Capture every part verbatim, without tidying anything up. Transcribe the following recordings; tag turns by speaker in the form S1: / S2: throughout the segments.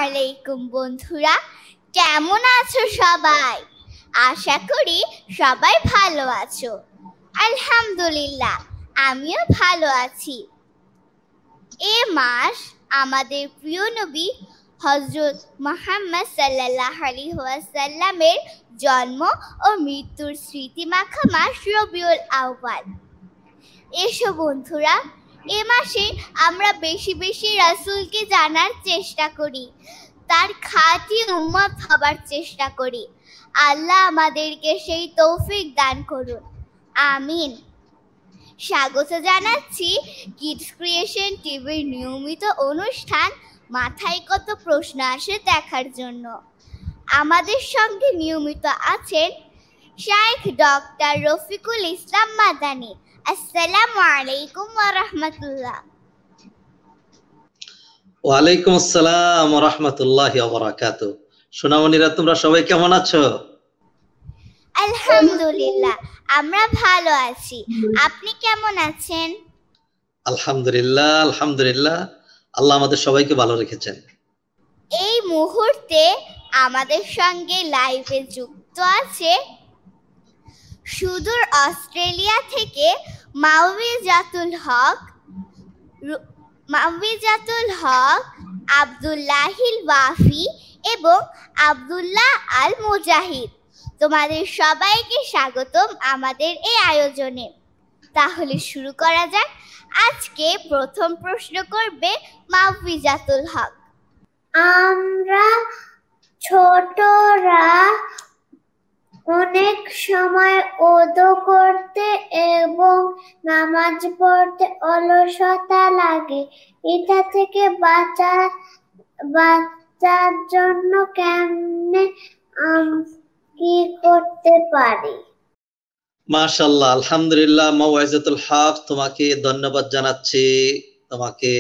S1: আলাইকুম বন্ধুরা, কেমন আছো সবাই? আশা করি সবাই ভালো আছো। আলহামদুলিল্লাহ, আমিও ভালো আছি। এ মাস আমাদের প্রিয় নবী হযরত মুহাম্মদ সাল্লাল্লাহু আলাইহি ওয়াসাল্লামের জন্ম ও মৃত্যুর স্মৃতি মাখা মাস রবিউল আউয়াল। এসো বন্ধুরা, এ মাসে আমরা বেশি বেশি রাসূলকে জানার চেষ্টা করি, তার খাঁটি উম্মত হবার চেষ্টা করি। আল্লাহ আমাদেরকে সেই তৌফিক দান করুন, আমিন। স্বাগত জানাচ্ছি কিডস ক্রিয়েশন টিভির নিয়মিত অনুষ্ঠান মাথায় কত প্রশ্ন আসে দেখার জন্য। আমাদের সঙ্গে নিয়মিত আছেন শাইখ ডক্টর রফিকুল ইসলাম মাদানী। আসসালামু আলাইকুম ওয়া রাহমাতুল্লাহ।
S2: ওয়া আলাইকুম আসসালাম ওয়া রাহমাতুল্লাহি ওয়া বারাকাতুহু। সোনামণিরা, তোমরা সবাই কেমন আছো?
S1: আলহামদুলিল্লাহ, আমরা ভালো আছি। আপনি কেমন আছেন?
S2: আলহামদুলিল্লাহ আলহামদুলিল্লাহ আল্লাহ আমাদের সবাইকে ভালো রেখেছেন।
S1: এই মুহূর্তে আমাদের সঙ্গে লাইভে যুক্ত আছে সুদূর অস্ট্রেলিয়া থেকে মাউইজাতুল হক মাউইজাতুল হক আব্দুল্লাহিল ওয়াফি এবং আব্দুল্লাহ আল মুজাহিদ। তোমাদের সবাইকে স্বাগতম আমাদের এই আয়োজনে। তাহলে শুরু করা যাক। আজকে প্রথম প্রশ্ন করবে মাউইজাতুল হক।
S3: আমরা ছোটরা অনেক সময় ওযু করতে এবং নামাজ পড়তে অলসতা লাগে, এটা থেকে বাঁচা বাঁচার জন্য কেমনে কি করতে পারি?
S2: মাশাআল্লাহ, আলহামদুলিল্লাহ। মাউইজাতুল হক, তোমাকে ধন্যবাদ জানাচ্ছি, তোমাকে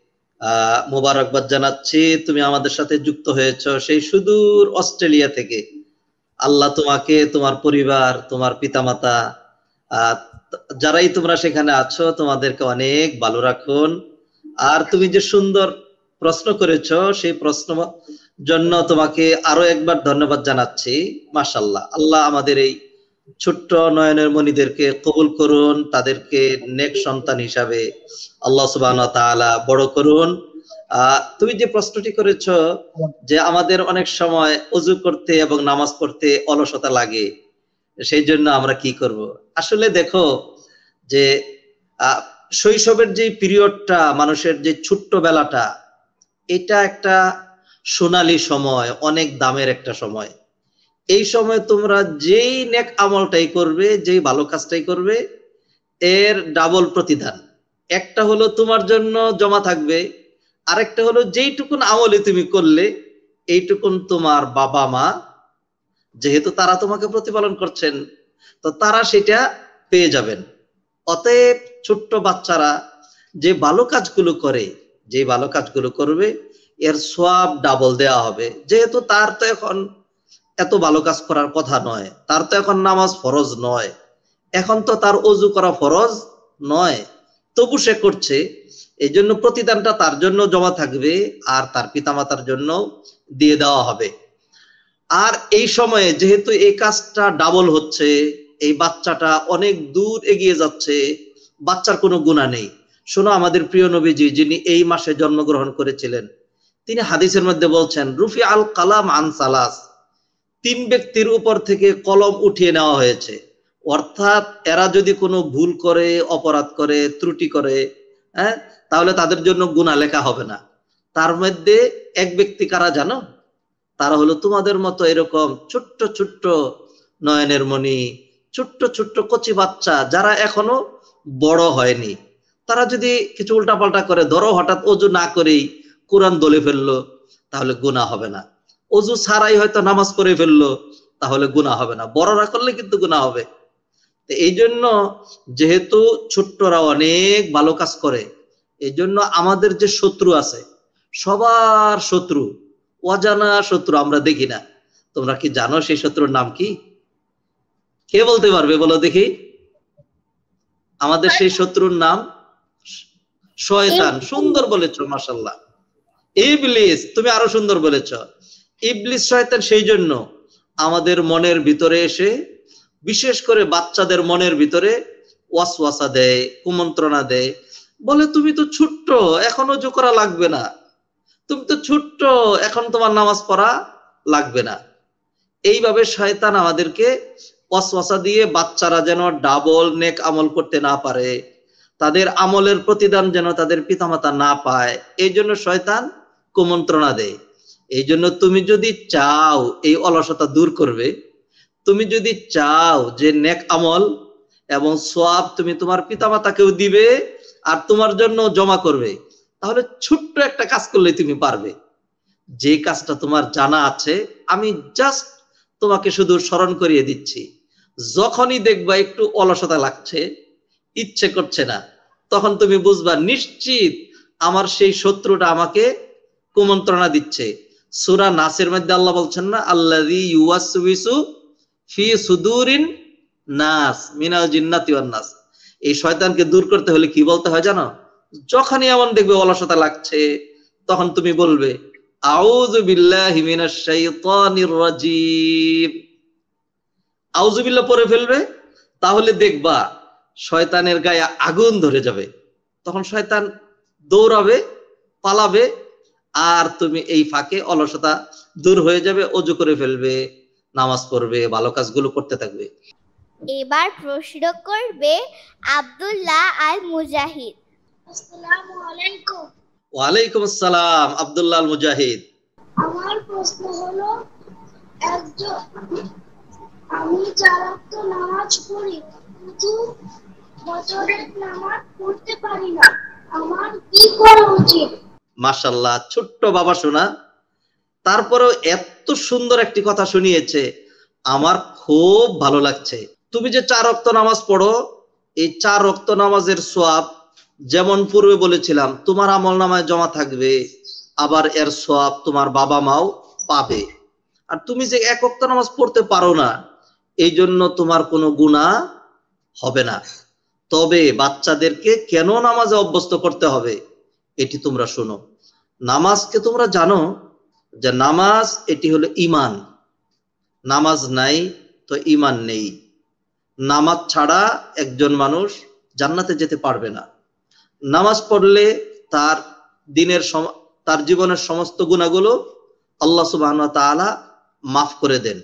S2: আহ মোবারকবাদ জানাচ্ছি। তুমি আমাদের সাথে যুক্ত হয়েছো সেই সুদূর অস্ট্রেলিয়া থেকে। আল্লাহ তোমাকে, তোমার পরিবার, তোমার পিতামাতা, আহ যারাই তোমরা সেখানে আছো, তোমাদেরকে অনেক ভালো রাখুন। আর তুমি যে সুন্দর প্রশ্ন করেছো, সেই প্রশ্ন জন্য তোমাকে আরো একবার ধন্যবাদ জানাচ্ছি। মাশাআল্লাহ, আল্লাহ আমাদের এই ছোট্ট নয়নের মণিদেরকে কবুল করুন, তাদেরকে নেক সন্তান হিসাবে আল্লাহ সুবহানাহু ওয়া তাআলা বড় করুন। আহ তুমি যে প্রশ্নটি করেছো যে আমাদের অনেক সময় ওযু করতে এবং নামাজ পড়তে অলসতা লাগে, সেই জন্য আমরা কি করব? আসলে দেখো যে আহ শৈশবের যে পিরিয়ডটা, মানুষের যে ছোট্ট বেলাটা, এটা একটা সোনালী সময়, অনেক দামের একটা সময়। এই সময় তোমরা যেই নেক আমলটাই করবে, যেই ভালো কাজটাই করবে, এর ডাবল প্রতিদান। একটা হলো তোমার জন্য জমা থাকবে, আরেকটা হলো যেইটুকুন আমলে তুমি করলে এইটুকুন তোমার বাবা মা, যেহেতু তারা তোমাকে প্রতিপালন করছেন, তো তারা সেটা পেয়ে যাবেন। অতএব ছোট্ট বাচ্চারা যে ভালো কাজগুলো করে, যে ভালো কাজগুলো করবে, এর সওয়াব ডাবল দেওয়া হবে। যেহেতু তার তো এখন এত ভালো কাজ করার কথা নয়, তার তো এখন নামাজ ফরজ নয়, এখন তো তার ওযু করা ফরজ নয়, তবু সে করছে, এই জন্য প্রতিদানটা তার জন্য জমা থাকবে আর তার পিতামাতার জন্য দিয়ে দেওয়া হবে। আর এই সময়ে যেহেতু এই কাজটা ডাবল হচ্ছে, এই বাচ্চাটা অনেক দূর এগিয়ে যাচ্ছে, বাচ্চার কোনো গুনাহ নেই। শোনো, আমাদের প্রিয় নবীজি যিনি এই মাসে জন্মগ্রহণ করেছিলেন, তিনি হাদিসের মধ্যে বলছেন, রুফি আল কালাম আন সালাস, তিন ব্যক্তির উপর থেকে কলম উঠিয়ে নেওয়া হয়েছে। অর্থাৎ এরা যদি কোনো ভুল করে, অপরাধ করে, ত্রুটি করে, হ্যাঁ, তাহলে তাদের জন্য গুনাহ লেখা হবে না। তার মধ্যে এক ব্যক্তি কারা জানো? তারা হলো তোমাদের মতো এরকম ছোট্ট ছোট্ট নয়নের মণি, ছোট্ট ছোট্ট কচি বাচ্চা, যারা এখনো বড় হয়নি। তারা যদি কিছু উল্টাপাল্টা করে, ধরো হঠাৎ ওযু না করেই কোরআন দলে ফেললো, তাহলে গুনাহ হবে না। ওযু ছাড়াই হয়তো নামাজ পড়ে ফেললো, তাহলে গুনাহ হবে না। বড়রা করলে কিন্তু গুনাহ হবে। এই জন্য যেহেতু ছোট্টরা অনেক ভালো কাজ করে, এই জন্য আমাদের যে শত্রু আছে, সবার শত্রু, অজানা শত্রু আমরা দেখি না। তোমরা কি জানো সেই শত্রুর নাম কি? কে বলতে পারবে? বলো দেখি। আমাদের সেই শত্রুর নাম শয়তান। সুন্দর বলেছো, মাশাআল্লাহ। ইবলিস, তুমি আরো সুন্দর বলেছ। ইবলিস শয়তান সেই জন্য আমাদের মনের ভিতরে এসে, বিশেষ করে বাচ্চাদের মনের ভিতরে ওয়াসওয়াসা দেয়, কুমন্ত্রণা দেয়, বলে তুমি তো ছোট্ট, এখন ওযু করা লাগবে না, তুমি তো ছোট্ট, এখন তোমার নামাজ পড়া লাগবে না। এইভাবে শয়তান আমাদেরকে ওয়াসওয়াসা দিয়ে বাচ্চারা যেন ডাবল নেক আমল করতে না পারে, তাদের আমলের প্রতিদান যেন তাদের পিতামাতা না পায়, এই জন্য শয়তান কুমন্ত্রণা দেয়। এই জন্য তুমি যদি চাও এই অলসতা দূর করবে, তুমি যদি চাও যে নেক আমল এবং সওয়াব তুমি তোমার পিতামাতাকেও দিবে আর তোমার জন্য জমা করবে, তাহলে ছোট্ট একটা কাজ করলে তুমি পারবে। যে কাজটা তোমার জানা আছে, আমি জাস্ট তোমাকে শুধু স্মরণ করিয়ে দিচ্ছি। যখনই দেখবা একটু অলসতা লাগছে, ইচ্ছে করছে না, তখন তুমি বুঝবা নিশ্চিত আমার সেই শত্রুটা আমাকে কুমন্ত্রণা দিচ্ছে। সূরা নাসের মধ্যে আল্লাহ বলছেন না, আল্লাযী ইউওয়াসউইসু ফি সুদুরিন নাস মিনাল জিন্নাতি ওয়ান নাস। এই শয়তানকে দূর করতে হলে কি বলতে হয় জানো? যখনই এমন দেখবে অলসতা লাগছে, তখন তুমি বলবে আউযু বিল্লাহি মিনাশ শাইতানির রাজীম। আউযু বিল্লাহ পড়ে ফেলবে, তাহলে দেখবা শয়তানের গায়ে আগুন ধরে যাবে। তখন শয়তান দৌড়াবে, পালাবে, আর তুমি এই ফাঁকে অলসতা দূর হয়ে যাবে, ওযু করে ফেলবে, নামাজ পড়বে, ভালো কাজগুলো করতে থাকবে।
S1: এবার প্রশ্ন করবে আব্দুল্লাহ আল মুজাহিদ।
S3: আসসালামু আলাইকুম।
S2: ওয়ালাইকুম আসসালাম আব্দুল্লাহ আল মুজাহিদ।
S3: আমার প্রশ্ন হলো, একজন আমি চার ওয়াক্ত নামাজ পড়ি কিন্তু ফজরের নামাজ পড়তে পারি না, আমার কি করা উচিত?
S2: মাশাআল্লাহ, ছোট্ট বাবা শোনা, তারপরেও এত সুন্দর একটি কথা শুনিয়েছে, আমার খুব ভালো লাগছে। তুমি যে চার ওয়াক্ত নামাজ পড়ো, এই চার ওয়াক্ত নামাজের সওয়াব যেমন পূর্বে বলেছিলাম তোমার আমলনামায় জমা থাকবে, আবার এর সওয়াব তোমার বাবা মাও পাবে। আর তুমি যে এক ওয়াক্ত নামাজ পড়তে পারো না, এই জন্য তোমার কোনো গুনাহ হবে না। তবে বাচ্চাদেরকে কেন নামাজে অভ্যস্ত করতে হবে এটি তোমরা শোনো। নামাজকে তোমরা জানো যে নামাজ এটি হলো ঈমান, নামাজ নাই তো ঈমান নেই। নামাজ ছাড়া একজন মানুষ জান্নাতে যেতে পারবে না। নামাজ পড়লে তার দিনের তার জীবনের সমস্ত গুনাহগুলো আল্লাহ সুবহানাহু ওয়া তাআলা মাফ করে দেন।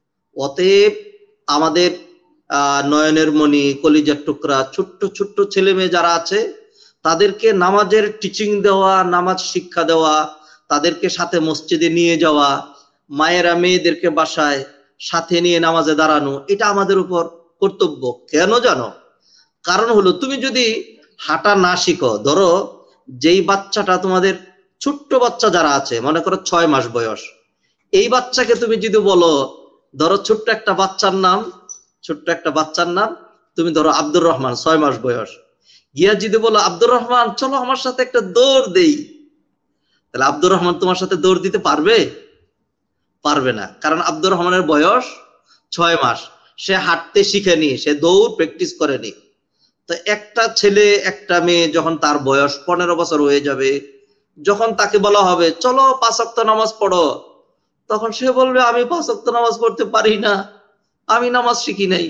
S2: অতএব আমাদের আহ নয়নের মণি, কলিজার টুকরা ছোট্ট ছোট্ট ছেলে মেয়ে যারা আছে, তাদেরকে নামাজের টিচিং দেওয়া, নামাজ শিক্ষা দেওয়া, তাদেরকে সাথে মসজিদে নিয়ে যাওয়া, মায়েরা মেয়েদেরকে বাসায় সাথে নিয়ে নামাজে দাঁড়ানো, এটা আমাদের উপর কর্তব্য। কেন জানো? কারণ হলো তুমি যদি হাঁটা না শিখো, ধরো যেই বাচ্চাটা তোমাদের ছোট্ট বাচ্চা যারা আছে, মনে করো ছয় মাস বয়স, এই বাচ্চাকে তুমি যদি বলো, ধরো ছোট্ট একটা বাচ্চার নাম ছোট্ট একটা বাচ্চার নাম তুমি ধরো আব্দুর রহমান, ছয় মাস বয়স, গিয়া যদি বলো আব্দুর রহমান চলো আমার সাথে একটা দৌড় দেই, তাহলে আব্দুর রহমান তোমার সাথে দৌড় দিতে পারবে? পারবে না। কারণ আব্দুর রহমানের বয়স ছয় মাস, সে হাঁটতে শিখেনি, সে দৌড় প্র্যাকটিস করেনি। তো একটা ছেলে একটা মেয়ে যখন তার বয়স পনেরো বছর হয়ে যাবে, যখন তাকে বলা হবে চলো পাঁচ ওয়াক্ত নামাজ পড়ো, তখন সে বলবে আমি পাঁচ ওয়াক্ত নামাজ পড়তে পারি না, আমি নামাজ শিখি নাই।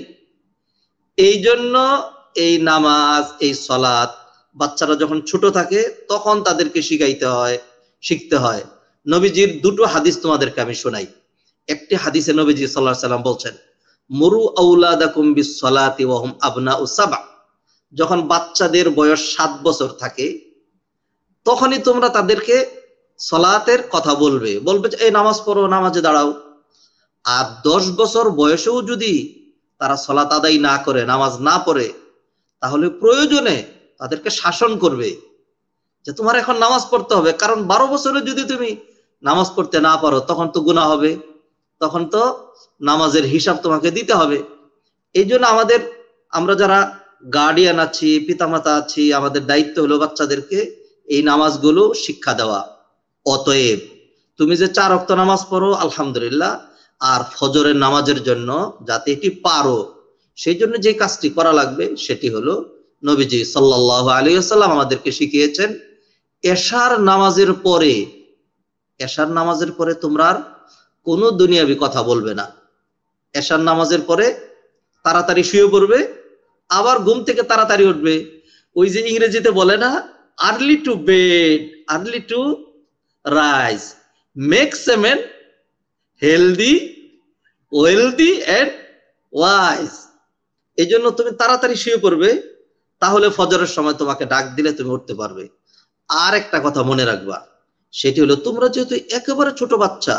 S2: এই জন্য এই নামাজ, এই সালাত বাচ্চারা যখন ছোট থাকে তখন তাদেরকে শিখাইতে হয়, শিখতে হয়। নবীজির দুটো হাদিস তোমাদেরকে আমি শোনাই। একটি হাদিসে নবীজি সাল্লাল্লাহু আলাইহি সাল্লাম বলছেন, মুরু আউলাদাকুম বিস-সালাতি ওয়া হুম আবনাউ সাবআ। যখন বাচ্চাদের বয়স সাত বছর থাকে, তখনই তোমরা তাদেরকে সালাতের কথা বলবে, বলবে যে এই নামাজ পড়ো, নামাজে দাঁড়াও। আর দশ বছর বয়সেও যদি তারা সালাত আদায় না করে, নামাজ না পড়ে, তাহলে প্রয়োজনে তাদেরকে শাসন করবে যে তোমার এখন নামাজ পড়তে হবে। কারণ বারো বছরে যদি তুমি নামাজ পড়তে না পারো, তখন তো গুনাহ হবে, তখন তো নামাজের হিসাব তোমাকে দিতে হবে। এই জন্য আমাদের, আমরা যারা গার্ডিয়ান আছি, পিতামাতা আছি, আমাদের দায়িত্ব হলো বাচ্চাদেরকে এই নামাজগুলো শিক্ষা দেওয়া। অতএব তুমি যে চার ওয়াক্ত নামাজ পড়ো আলহামদুলিল্লাহ, আর ফজরের নামাজের জন্য যাতে এটি পারো, সেই জন্য যে কাজটি করা লাগবে সেটি হলো নবীজি সাল্লাল্লাহু আলাইহি ওয়াসাল্লাম আমাদেরকে শিখিয়েছেন, এশার নামাজের পরে এশার নামাজের পরে তোমরা আর কোনো দুনিয়াবি কথা বলবে না। এশার নামাজের পরে তাড়াতাড়ি শুয়ে পড়বে, আবার ঘুম থেকে তাড়াতাড়ি উঠবে। ওই যে ইংরেজিতে বলে না, early to bed early to rise makes a man healthy wealthy and wise. এই জন্য তুমি তাড়াতাড়ি শুয়ে পড়বে, তাহলে ফজরের সময় তোমাকে ডাক দিলে তুমি উঠতে পারবে। আর একটা কথা মনে রাখবা, সেটি হলো তোমরা যেহেতু একেবারে ছোট বাচ্চা,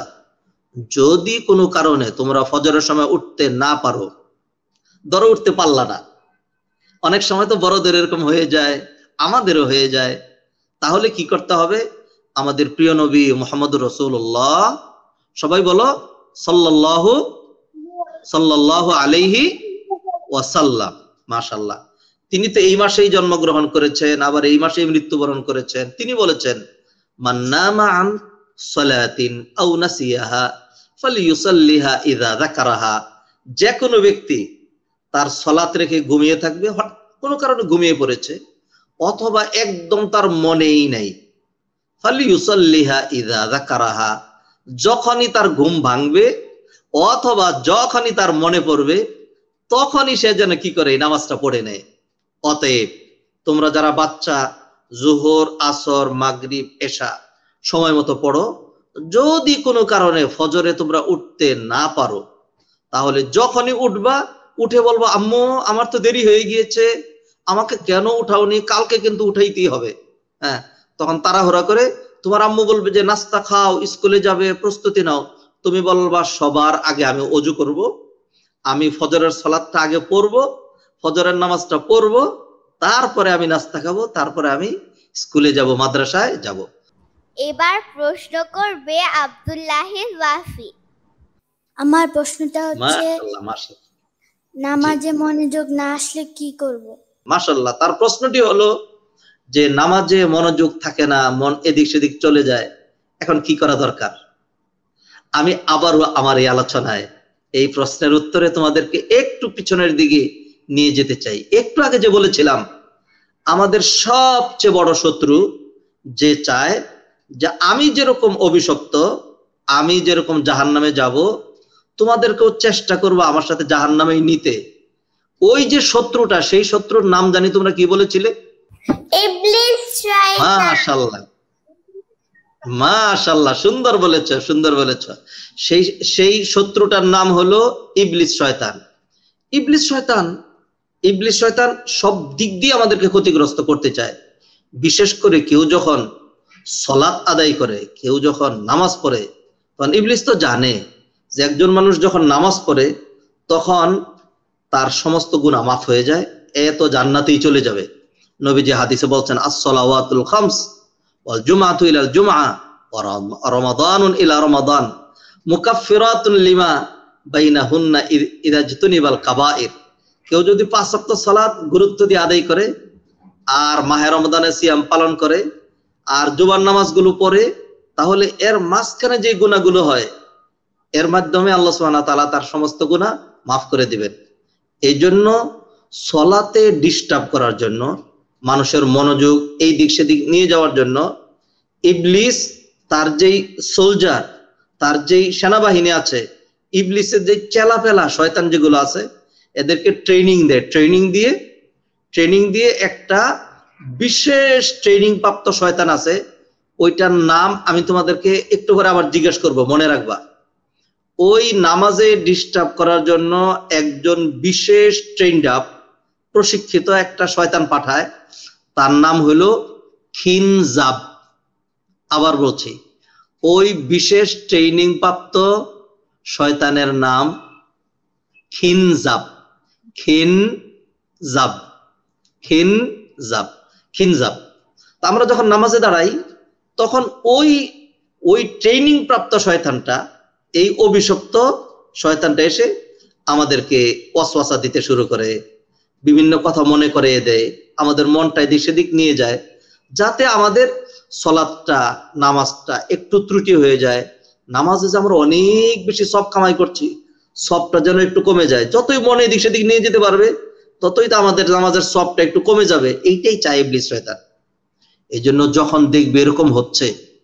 S2: যদি কোনো কারণে তোমরা ফজরের সময় উঠতে না পারো, ধরো উঠতে পারলা না, অনেক সময় তো বড়দের এরকম হয়ে যায়, আমাদেরও হয়ে যায়, তাহলে কি করতে হবে? আমাদের প্রিয় নবী মুহাম্মদুর রাসূলুল্লাহ, সবাই বলো সাল্লাল্লাহু সাল্লাল্লাহু আলাইহি ওয়াসাল্লাম, মাশাআল্লাহ। তিনি তো এই মাসেই জন্মগ্রহণ করেছেন, আবার এই মাসেই মৃত্যুবরণ করেছেন। তিনি বলেছেন, মান নামা আন সালাতিন আও নাসিয়াহা ফালিয়ুসাল্লিহা ইযা যাকারাহা। যে কোনো ব্যক্তি তার সালাত রেখে ঘুমিয়ে থাকবে, কোনো কারণে ঘুমিয়ে পড়েছে, অথবা একদম তার মনেই নাই, ফালিয়ুসাল্লিহা ইযা যাকারাহা, যখনই তার ঘুম ভাঙবে অথবা যখনই তার মনে পড়বে তখনই সে যেন কি করে নামাজটা পড়ে নেয়। অতএব তোমরা যারা বাচ্চা, জোহর, আসর, মাগরিব, এশা সময় মতো পড়ো। যদি কোনো কারণে ফজরে তোমরা উঠতে না পারো, তাহলে যখনই উঠবা উঠে বলবো, আম্মু আমার তো দেরি হয়ে গিয়েছে, আমাকে কেন উঠাওনি, কালকে কিন্তু উঠাইতেই হবে। হ্যাঁ, তখন তাড়াহুড়া করে তোমার আম্মু বলবে যে নাস্তা খাও, স্কুলে যাবে, প্রস্তুতি নাও। তুমি বলবা সবার আগে আমি ওযু করব, আমি ফজরের সালাতটা আগে পড়বো, ফজরের নামাজটা পড়বো, তারপরে আমি নাস্তা খাবো, তারপরে আমি স্কুলে যাব, মাদ্রাসায় যাব।
S1: এবার প্রশ্ন করবে আব্দুল্লাহিল ওয়াফি।
S4: আমার প্রশ্নটা হচ্ছে,
S2: মাশাআল্লাহ মাশাআল্লাহ,
S4: নামাজে মনোযোগ না আসলে কি করব?
S2: মাশাআল্লাহ। তার প্রশ্নটি হলো যে নামাজে মনোযোগ থাকে না, মন এদিক সেদিক চলে যায়, এখন কি করা দরকার? আমি আবারও আমার এই আলোচনায় এই প্রশ্নের উত্তরে তোমাদেরকে একটু পিছনের দিকে নিয়ে যেতে চাই। একটু আগে যে বলেছিলাম, আমাদের সবচেয়ে বড় শত্রু যে চায় যে আমি যেরকম অভিশপ্ত, আমি যেরকম জাহান্নামে যাব, তোমাদেরকেও চেষ্টা করবো আমার সাথে জাহান্নামে নিতে। ওই যে শত্রুটা, সেই শত্রুর নাম জানি তোমরা কি বলেছিলে?
S1: ইবলিস শয়তান।
S2: মাশাআল্লাহ মাশাআল্লাহ, সুন্দর বলেছ, সুন্দর বলেছ। সেই সেই শত্রুটার নাম হলো ইবলিস শয়তান। ইবলিস শয়তান ইবলিস শয়তান সব দিক দিয়ে আমাদেরকে ক্ষতিগ্রস্ত করতে চায়। বিশেষ করে কেউ যখন সালাত আদায় করে, কেউ যখন নামাজ পড়ে, তখন ইবলিস তো জানে যে একজন মানুষ যখন নামাজ পড়ে তখন তার সমস্ত গুনাহ মাফ হয়ে যায়, এ তো জান্নাতেই চলে যাবে। নবীজি হাদিসে বলছেন, আস-সালাওয়াতুল খামস ওয়াল জুমআতু ইলাল জুমআ ওয়া রমাদানুন ইলা রমাদান মুকাফফিরাতুন লিমা বাইনাহুন্না ইযা জিতুনিবাল কাবাইর। কেউ যদি পাঁচ ওয়াক্ত সালাত গুরুত্ব দিয়ে আদায় করে, আর মাহে রমাদানের সিয়াম পালন করে, আর জুমার নামাজগুলো পড়ে, তাহলে এর মাঝখানে যে গুনাহগুলো হয়, এর মাধ্যমে আল্লাহ সুবহানাহু ওয়া তাআলা তার সমস্ত গুনাহ মাফ করে দিবেন। এই জন্য সালাতে ডিস্টার্ব করার জন্য, মানুষের মনোযোগ এই দিক সেদিক নিয়ে যাওয়ার জন্য ইবলিস তার যেই সোলজার, তার যেই সেনাবাহিনী আছে, ইবলিসের যে চেলাপেলা শয়তান যেগুলো আছে, এদেরকে ট্রেনিং দেয়। ট্রেনিং দিয়ে ট্রেনিং দিয়ে একটা বিশেষ ট্রেনিং প্রাপ্ত শয়তান আছে, ওইটার নাম আমি তোমাদেরকে একটু করে আবার জিজ্ঞেস করব, মনে রাখবা। ওই নামাজে ডিস্টার্ব করার জন্য একজন বিশেষ ট্রেন্ড আপ প্রশিক্ষিত একটা শয়তান পাঠায়, তার নাম হলো খিনজাব। আবার বলছি, ওই বিশেষ ট্রেনিং প্রাপ্ত শয়তানের নাম খিনজাব। খিনজাব খিনজাব খিনজাব তা আমরা যখন নামাজে দাঁড়াই, তখন ওই ওই ট্রেনিং প্রাপ্ত শয়তানটা, এই অভিশপ্ত শয়তানটা এসে আমাদেরকে ওয়াসওয়াসা দিতে শুরু করে, বিভিন্ন কথা মনে করিয়ে দেয়, আমাদের মনটা এদিক সেদিক নিয়ে যায়, যাতে আমাদের সালাতটা, নামাজটা একটু ত্রুটি হয়ে যায়। নামাজে যে আমরা অনেক বেশি সব কামাই করছি, সবটা যেন একটু কমে যায়। যতই মনে এদিক সেদিক নিয়ে যেতে পারবে, ততই তো আমাদের নামাজের সবটা একটু কমে যাবে। এইটাই চায় ইবলিস শয়তান। এই জন্য যখন দেখবে এরকম হচ্ছে,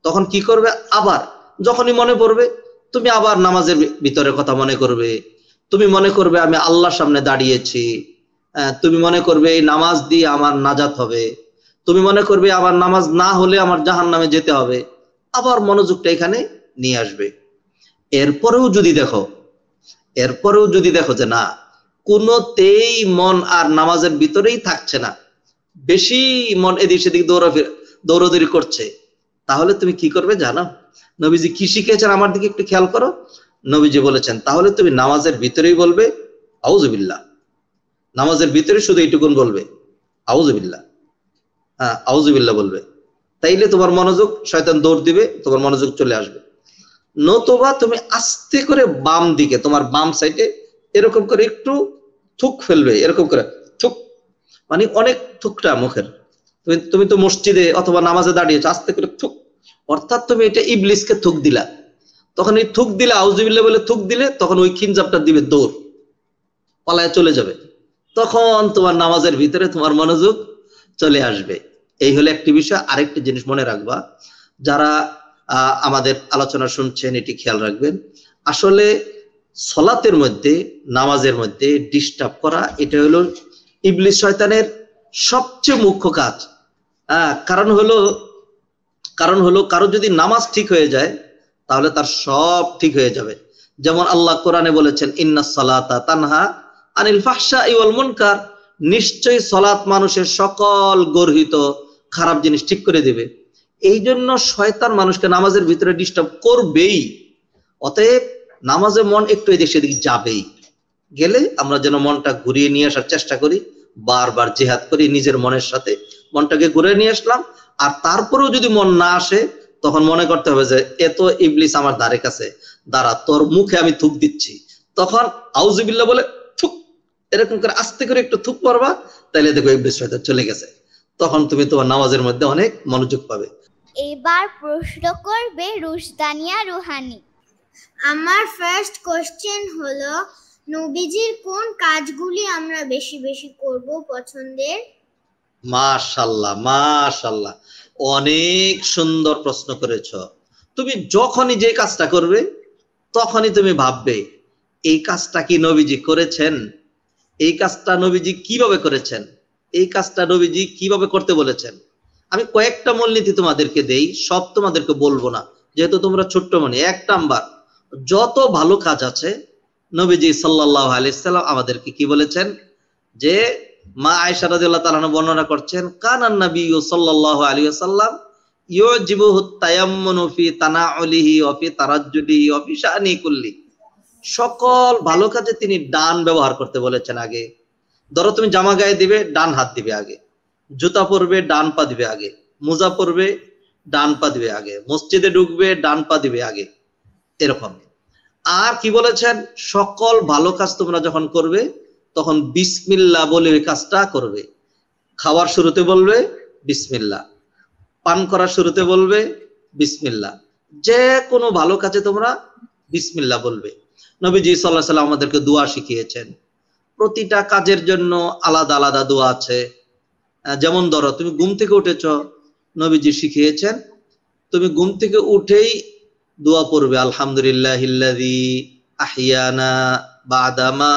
S2: তখন কি করবে, আবার যখনই মনে পড়বে তুমি আবার নামাজের ভিতরে কথা মনে করবে, তুমি মনে করবে আমি আল্লাহর সামনে দাঁড়িয়েছি, তুমি মনে করবে এই নামাজ দিয়ে আমার নাজাত হবে, তুমি মনে করবে আমার নামাজ না হলে আমার জাহান্নামে যেতে হবে, আবার মনোযোগটা এখানে নিয়ে আসবে। এরপরেও যদি দেখো এরপরেও যদি দেখো যে না, কোনোতেই মন আর নামাজের ভিতরেই থাকছে না, বেশি মন এদিক সেদিক দৌড়া দৌড়াদৌড়ি করছে, তাহলে তুমি কি করবে জানো? নবীজি কি শিখিয়েছেন আমার দিকে একটু খেয়াল করো। নবীজি বলেছেন তাহলে তুমি নামাজের ভিতরেই বলবে আউযুবিল্লাহ, নামাজের ভিতরে শুধু এইটুকুন বলবে আউযুবিল্লাহ, হ্যাঁ আউযুবিল্লাহ বলবে, তাইলে তোমার মনোযোগ, শয়তান দৌড় দিবে, তোমার মনোযোগ চলে আসবে। নতুবা তুমি আস্তে করে বাম দিকে, তোমার বাম সাইডে এরকম করে একটু থুক ফেলবে, এরকম করে থুক, মানে অনেক থুকটা মুখের, তুমি তুমি তো মসজিদে অথবা নামাজে দাঁড়িয়েছো, আস্তে করে থুক, অর্থাৎ তুমি এটা ইবলিসকে থুক দিলা। তখন এই থুক দিলে, আউযুবিল্লাহ বলে থুক দিলে, তখন ওই খিনজাবটা দিবে দৌড়, পালায় চলে যাবে, তখন তোমার নামাজের ভিতরে তোমার মনোযোগ চলে আসবে। এই হলো একটি বিষয়। আরেকটি জিনিস মনে রাখবা, যারা আহ আমাদের আলোচনা শুনছেন এটি খেয়াল রাখবেন, আসলে সলাতের মধ্যে, নামাজের মধ্যে ডিস্টার্ব করা এটা হলো ইবলিস শয়তানের সবচেয়ে মুখ্য কাজ। আহ কারণ হলো কারণ হলো কারো যদি নামাজ ঠিক হয়ে যায় তাহলে তার সব ঠিক হয়ে যাবে। যেমন আল্লাহ কোরআনে বলেছেন ইন্নাস সালাতা তানহা আনিল ফাহশাই ওয়াল মুনকার, নিশ্চয়ই সালাত মানুষের সকল গর্হিত খারাপ জিনিস ঠিক করে দেবে। এই জন্য শয়তান মানুষকে নামাজের ভিতরে ডিস্টার্ব করবেই। অতএব নামাজে মন একটু এদিক সেদিক যাবেই, গেলে আমরা যেন মনটা ঘুরিয়ে নিয়ে আসার চেষ্টা করি, বারবার জিহাদ করি নিজের মনের সাথে, মনটাকে ঘুরিয়ে নিয়ে আসলাম। আর তারপরেও যদি মন না আসে তখন মনে করতে হবে যে এত ইবলিস আমার ধারে কাছে, দাঁড়া তোর মুখে আমি থুক দিচ্ছি, তখন আউযুবিল্লাহ বলে থুক, এরকম করে আস্তে করে একটু থুক পড়বা, তাইলে দেখো ইবলিস শয়তান চলে গেছে, তখন তুমি তোমার নামাজের মধ্যে অনেক মনোযোগ পাবে।
S1: এবার প্রশ্ন করবে রুশদানিয়া রুহানি।
S4: আমার ফার্স্ট কোশ্চেন হলো, নবীজির কোন কাজগুলি আমরা বেশি বেশি করব পছন্দের?
S2: মাশাআল্লাহ মাশাআল্লাহ, অনেক সুন্দর প্রশ্ন করেছ। তুমি যখনই যে কাজটা করবে তখনই তুমি ভাববে এই কাজটা কি নবীজি করেছেন, এই কাজটা নবীজি কিভাবে করেছেন, এই কাজটা নবীজি কিভাবে করতে বলেছেন। আমি কয়েকটা মূলনীতি তোমাদেরকে দেই, সব তোমাদেরকে বলবো না যেহেতু তোমরা ছোট্ট মনে। এক নাম্বার, যত ভালো কাজ আছে নবীজি সাল্লাল্লাহু আলাইহি সাল্লাম আমাদেরকে কি বলেছেন, যে মা আয়েশা রাদিয়াল্লাহু তাআলা আনহা বর্ণনা করছেন, কানান নবিয়্যু সাল্লাল্লাহু আলাইহি ওয়াসাল্লাম ইউজিবুহু তায়াম্মুনু ফি তানাউলিহি ওয়া ফি তারাজ্জুলিহি ওয়া ফি শানি কুল্লি। সকল ভালো কাজে তিনি ডান ব্যবহার করতে বলেছেন। আগে ধরো তুমি জামা গায়ে দিবে, ডান হাত দিবে আগে, জুতা পরবে ডান পা দিবে আগে, মোজা পরবে ডান পা দিবে আগে, মসজিদে ঢুকবে ডান পা দিবে আগে, এরকম। আর কি বলেছেন, সকল ভালো কাজ তোমরা যখন করবে তখন বিসমিল্লাহ বলে ওই কাজটা করবে। খাওয়ার শুরুতে বলবে বিসমিল্লাহ, পান করার শুরুতে বলবে বিসমিল্লাহ, যে কোনো ভালো কাজে তোমরা বিসমিল্লাহ বলবে। নবীজি সাল্লাল্লাহু আলাইহি ওয়াসাল্লাম আমাদেরকে দোয়া শিখিয়েছেন, প্রতিটা কাজের জন্য আলাদা আলাদা দোয়া আছে। যেমন ধরো তুমি ঘুম থেকে উঠেছ, নবীজি শিখিয়েছেন তুমি ঘুম থেকে উঠেই দোয়া পড়বে, আলহামদুলিল্লাহিল্লাযী আহিয়ানা বাদামা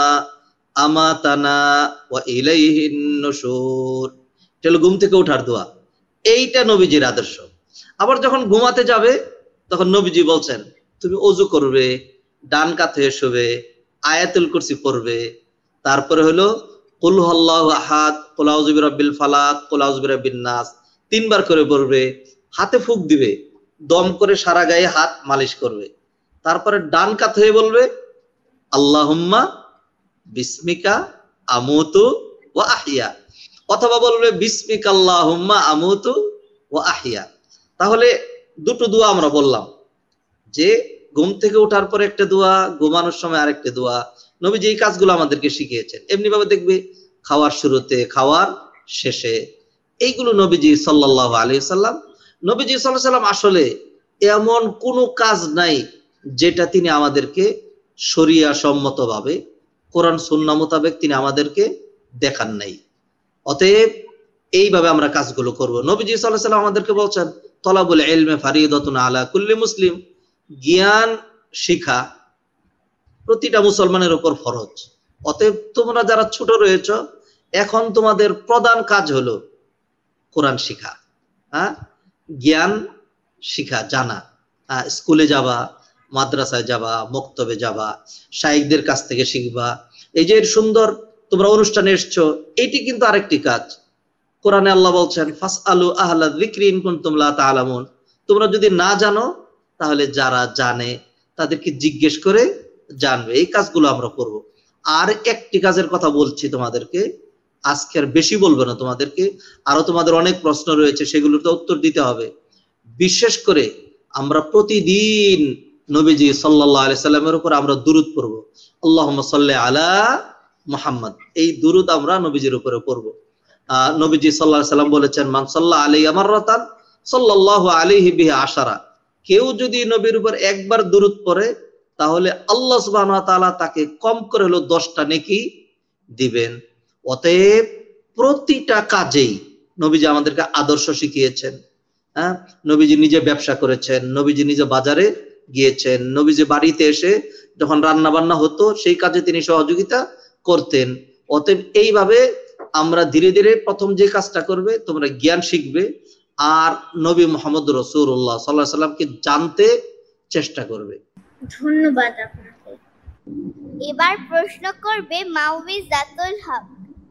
S2: আমাতানা ওয়া ইলাইহিন নুশুর। এটা হলো ঘুম থেকে ওঠার দোয়া, এইটা নবীজির আদর্শ। আবার যখন ঘুমাতে যাবে তখন নবীজি বলছেন তুমি ওযু করবে, ডান কাত হয়ে শোবে, আয়াতুল কুরসি পড়বে, তারপরে হলো কুল হুয়াল্লাহু আহাদ, কুল আউযু বিরাব্বিল ফালাক, কুল আউযু বিরাব্বিন নাস তিনবার করে পড়বে, হাতে ফুঁক দিবে, দম করে সারা গায়ে হাত মালিশ করবে, তারপরে ডান কাত হয়ে বলবে আল্লাহুম্মা বিসমিকা আমুতু ওয়া আহিয়া, অথবা বলবে বিসমিকা আল্লাহুম্মা আমুতু ওয়া আহিয়া। তাহলে দুটো দোয়া আমরা বললাম, যে ঘুম থেকে ওঠার পরে একটা দোয়া, ঘুমানোর সময় আরেকটা দোয়া। নবীজি এই কাজগুলো আমাদেরকে শিখিয়েছেন। এমনি ভাবে দেখবে খাওয়ার শুরুতে, খাওয়ার শেষে, এইগুলো নবীজি সাল্লাল্লাহু আলাইহি সাল্লাম নবীজি সাল্লাল্লাহু আলাইহি সাল্লাম আসলে এমন কোনো কাজ নাই যেটা তিনি আমাদেরকে শরিয়া সম্মতভাবে কোরআন সুন্নাহ মোতাবেক তিনি আমাদেরকে দেখান নাই। অতএব এইভাবে আমরা কাজগুলো করব। নবীজি সাল্লাল্লাহু আলাইহি সাল্লাম আমাদেরকে বলছেন তলাবুল ইলমি ফারিদাতুন আলা কুল্লি মুসলিম, জ্ঞান শিখা প্রতিটা মুসলমানের উপর ফরজ। অতএব তোমরা যারা ছোট রয়েছ, এখন তোমাদের প্রধান কাজ হলো কোরআন শিখা, হ্যাঁ, জ্ঞান শিখা, জানা। স্কুলে যাবা, মাদ্রাসায় যাবা, মক্তবে যাবা, শাইখদের কাছ থেকে শিখবা। এই যে সুন্দর তোমরা অনুষ্ঠানে এসছো, এটি কিন্তু আরেকটি কাজ। কোরআনে আল্লাহ বলছেন ফাসআলু আহলা যিকরি ইন কুনতুম লা তা'লামুন, তোমরা যদি না জানো তাহলে যারা জানে তাদেরকে জিজ্ঞেস করে জানবে। এই কাজগুলো আমরা করব। আর একটি কাজের কথা বলছি তোমাদেরকে, আজকের বেশি বলবো না তোমাদেরকে, আরো তোমাদের অনেক প্রশ্ন রয়েছে, সেগুলোর তো উত্তর দিতে হবে। বিশেষ করে আমরা প্রতিদিন নবীজি সাল্লাল্লাহু আলাইহি সাল্লামের উপর আমরা দুরূদ পড়ব, আল্লাহুম্মা সাল্লি আলা মুহাম্মদ। এই দুরূদ আমরা নবীজির উপরে পড়ব। আহ নবীজি সাল্লাল্লাহু আলাইহি সাল্লাম বলেছেন মান সাল্লা আলাইহি মাররাতান সাল্লাল্লাহু আলাইহি বিহি আশারা, কেউ যদি নবীর উপর একবার দুরূদ পড়ে তাহলে আল্লাহ সুবহানাহু ওয়া তাআলা তাকে কম করে হলো দশটা নেকি দিবেন। অতএব প্রতিটা কাজেই নবীজি আমাদেরকে আদর্শ শিখিয়েছেন। হ্যাঁ, নবীজি নিজে ব্যবসা করেছেন, নবীজি নিজে বাজারে গিয়েছেন, নবীজি বাড়িতে এসে যখন রান্না বান্না হতো সেই কাজে তিনি সহযোগিতা করতেন। অতএব এইভাবে আমরা ধীরে ধীরে প্রথম যে কাজটা করবে, তোমরা জ্ঞান শিখবে আর নবী মুহাম্মদ রাসূলুল্লাহ সাল্লাল্লাহু আলাইহি সাল্লামকে জানতে চেষ্টা করবে।
S4: ধন্যবাদ আপনাকে।
S1: এবার প্রশ্ন করবে মাউইজাতুল হক।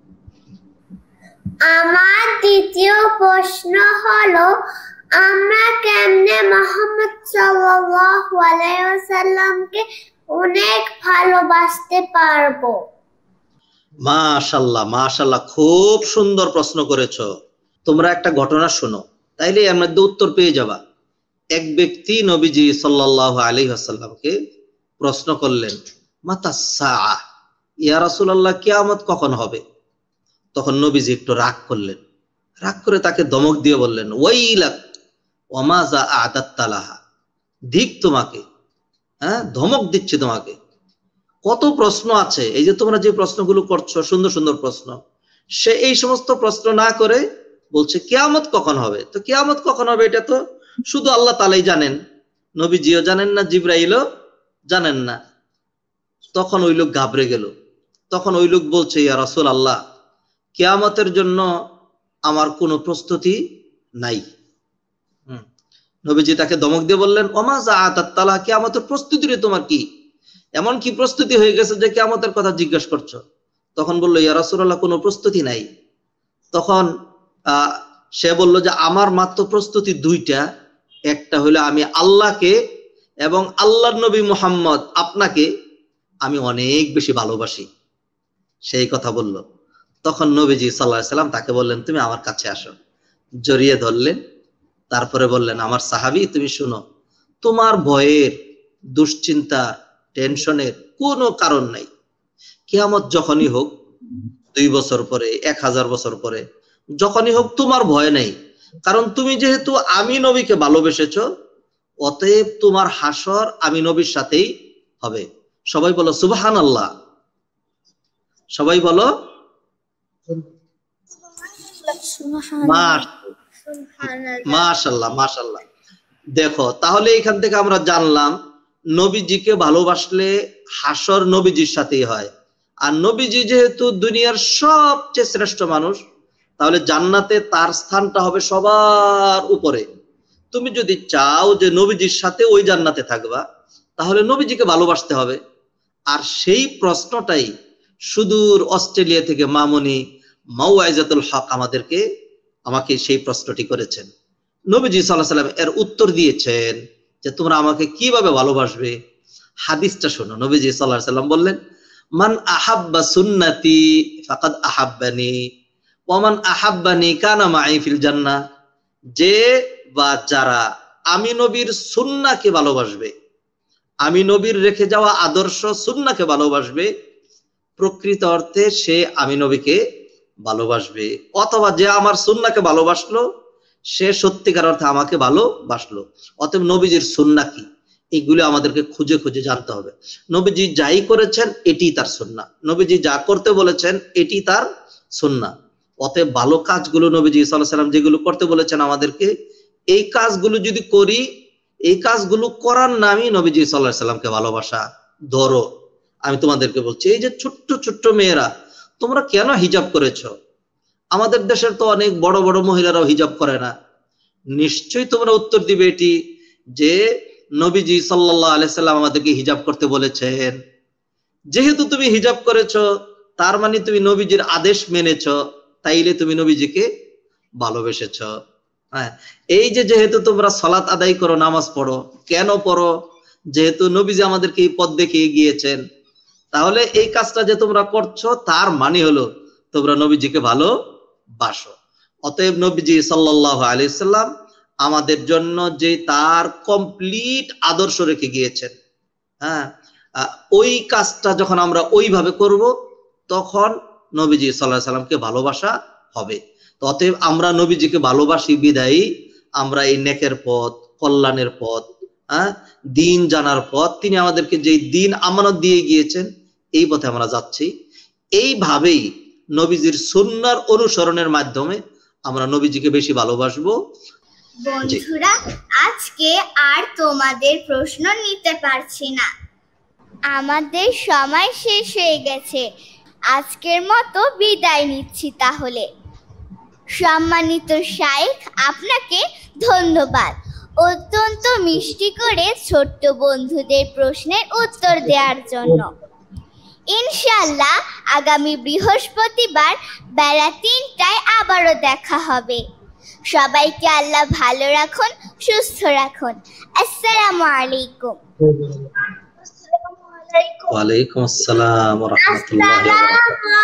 S3: আমার দ্বিতীয় প্রশ্ন হলো, আমরা কেমনে মুহাম্মদ সাল্লাল্লাহু আলাইহি ওয়াসাল্লামকে অনেক ভালোবাসতে পারবো?
S2: মাশাআল্লাহ মাশাআল্লাহ, খুব সুন্দর প্রশ্ন করেছো। তোমরা একটা ঘটনা শোনো, তাইলে এর মধ্যে উত্তর পেয়ে যাবা। এক ব্যক্তি নবীজি সাল্লাল্লাহু আলাইহি ওয়াসাল্লামকে প্রশ্ন করলেন, মাতা সাআ, ইয়া রাসূলুল্লাহ, কিয়ামত কখন হবে? তখন নবীজি একটু রাগ করলেন, রাগ করে তাকে ধমক দিয়ে বললেন, ওয়াইলাক ওয়া মাজা আ'দাত্তা লাহা, ধিক তোমাকে, হ্যাঁ, ধমক দিচ্ছে তোমাকে। কত প্রশ্ন আছে, এই যে তোমরা যে প্রশ্নগুলো করছো, সুন্দর সুন্দর প্রশ্ন, সে এই সমস্ত প্রশ্ন না করে বলছে কিয়ামত কখন হবে। তো কিয়ামত কখন হবে এটা তো শুধু আল্লাহ তাআলাই জানেন, নবীজিও জানেন না, জিবরাইলও জানেন না। তখন ওই লোক ঘাবড়ে গেল। তখন ওই লোক বলছে, ইয়া রাসূলুল্লাহ, কিয়ামতের জন্য আমার কোনো প্রস্তুতি নাই। হুম, নবীজি তাকে ধমক দিয়ে বললেন, ওমা যাআতাত লাহা, কিয়ামতের প্রস্তুতি রে তোমার কি? এমন কি প্রস্তুতি হয়ে গেছে যে কিয়ামতের কথা জিজ্ঞেস করছো? তখন বলল, ইয়া রাসূলুল্লাহ, কোনো প্রস্তুতি নাই। তখন আহ সে বলল যে আমার মাত্র প্রস্তুতি দুইটা, একটা হলো আমি আল্লাহকে এবং আল্লাহর নবী মুহাম্মদ আপনাকে আমি অনেক বেশি ভালোবাসি, সেই কথা বলল। তখন নবীজি সাল্লাল্লাহু আলাইহি সাল্লাম তাকে বললেন, তুমি আমার কাছে আসো। জড়িয়ে ধরলেন, তারপরে বললেন, আমার সাহাবী, তুমি শুনো, তোমার ভয়ের, দুশ্চিন্তার, টেনশনের কোনো কারণ নাই। কিয়ামত যখনই হোক, দুই বছর পরে, এক হাজার বছর পরে, যখনই হোক, তোমার ভয় নেই। কারণ তুমি যেহেতু আমি নবীকে ভালোবেসেছো, অতএব তোমার হাসর আমি নবীর সাথেই হবে। সবাই বলো সুবহানাল্লাহ, সবাই বলো মাশাআল্লাহ মাশাআল্লাহ। দেখো, তাহলে এখান থেকে আমরা জানলাম নবীজিকে ভালোবাসলে হাসর নবীজির সাথেই হয়। আর নবীজি যেহেতু দুনিয়ার সবচেয়ে শ্রেষ্ঠ মানুষ, তাহলে জান্নাতে তার স্থানটা হবে সবার উপরে। তুমি যদি চাও যে নবীজির সাথে ওই জান্নাতে থাকবা, তাহলে নবীজিকে ভালোবাসতে হবে। আর সেই প্রশ্নটাই সুদূর অস্ট্রেলিয়া থেকে মামনি মাউইজাতুল হক আমাদেরকে আমাকে সেই প্রশ্নটি করেছেন। নবীজি সাল্লাল্লাহু আলাইহি সাল্লাম এর উত্তর দিয়েছেন যে তোমরা আমাকে কিভাবে ভালোবাসবে। হাদিসটা শোনো, নবীজি সাল্লাল্লাহু আলাইহি সাল্লাম বললেন, মান আহাব্বা সুন্নতি ফাকাদ আহাব্বানি ওয়া মান আহাব্বানি কানা মাই ফিল জান্নাহ। যে বা যারা আমি নবীর সুন্নাহকে ভালোবাসবে, আমি নবীর রেখে যাওয়া আদর্শ সুন্নাহকে ভালোবাসবে, প্রকৃত অর্থে সে আমি নবীকে ভালোবাসবে। অথবা যে আমার সুন্নাহকে ভালোবাসলো, সে সত্যিকার অর্থে আমাকে ভালোবাসলো। অতএব নবীজির সুন্নাহ কি, এগুলো আমাদেরকে খুঁজে খুঁজে জানতে হবে। নবীজি যাই করেছেন এটি তার সুন্নাহ, নবীজি যা করতে বলেছেন এটি তার সুন্নাহ। অতএব ভালো কাজগুলো নবীজি সাল্লাল্লাহু আলাইহি সাল্লাম যেগুলো করতে বলেছেন আমাদেরকে, এই কাজগুলো যদি করি, এই কাজগুলো করার নামই নবীজি সাল্লাল্লাহু আলাইহি সাল্লামকে ভালোবাসা। ধরো আমি তোমাদেরকে বলছি, এই যে ছোট্ট ছোট্ট মেয়েরা, তোমরা কেন হিজাব করেছো? আমাদের দেশের তো অনেক বড় বড় মহিলারাও হিজাব করে না। নিশ্চয়ই তোমরা উত্তর দিবে এটি যে নবীজি সাল্লাল্লাহু আলাইহি সাল্লাম আমাদেরকে হিজাব করতে বলেছেন। যেহেতু তুমি হিজাব করেছো, তার মানে তুমি নবীজির আদেশ মেনেছো, তাইলে তুমি নবীজিকে ভালোবেসেছো। হ্যাঁ, এই যে যেহেতু তোমরা সালাত আদায় করো, নামাজ পড়ো, কেন পড়ো? যেহেতু নবীজি আমাদেরকে এই পথ দেখিয়ে গিয়েছেন, তাহলে এই কাজটা যে তোমরা করছো তার মানে হলো তোমরা নবীজিকে ভালোবাসো। অতএব নবীজি সাল্লাল্লাহু আলাইহি সাল্লাম আমাদের জন্য যে তার কমপ্লিট আদর্শ রেখে গিয়েছেন, হ্যাঁ, ওই কাজটা যখন আমরা ওইভাবে করব, তখন নবীজি সাল্লাল্লাহু আলাইহি সাল্লামকে ভালোবাসা হবে। তো অতএব আমরা নবীজিকে ভালোবাসি বিদায়ী আমরা এই নেকের পথ, কল্যাণের পথ, হ্যাঁ, দিন জানার পথ, তিনি আমাদেরকে যে দিন আমানত দিয়ে গিয়েছেন, এই পথে আমরা যাচ্ছি। এইভাবেই নবীজির সুন্নাহর অনুসরণের মাধ্যমে আমরা নবীজিকে বেশি ভালোবাসবো।
S4: বন্ধুরা, আজকে আর তোমাদের প্রশ্ন নিতে পারছি না,
S1: আমাদের সময় শেষ হয়ে গেছে। আজকের মতো বিদায় নিচ্ছি তাহলে। সম্মানিত শাইখ, আপনাকে ধন্যবাদ অত্যন্ত মিষ্টি করে ছোট্ট বন্ধুদের প্রশ্নের উত্তর দেওয়ার জন্য। ইনশাআল্লাহ আগামী বৃহস্পতিবার বেলা তিনটায় আবারও দেখা হবে। সবাইকে আল্লাহ ভালো রাখুন, সুস্থ রাখুন। আসসালামু আলাইকুম।
S2: ওয়ালাইকুম আসসালাম ওয়া রাহমাতুল্লাহি ওয়া বারাকাতুহু।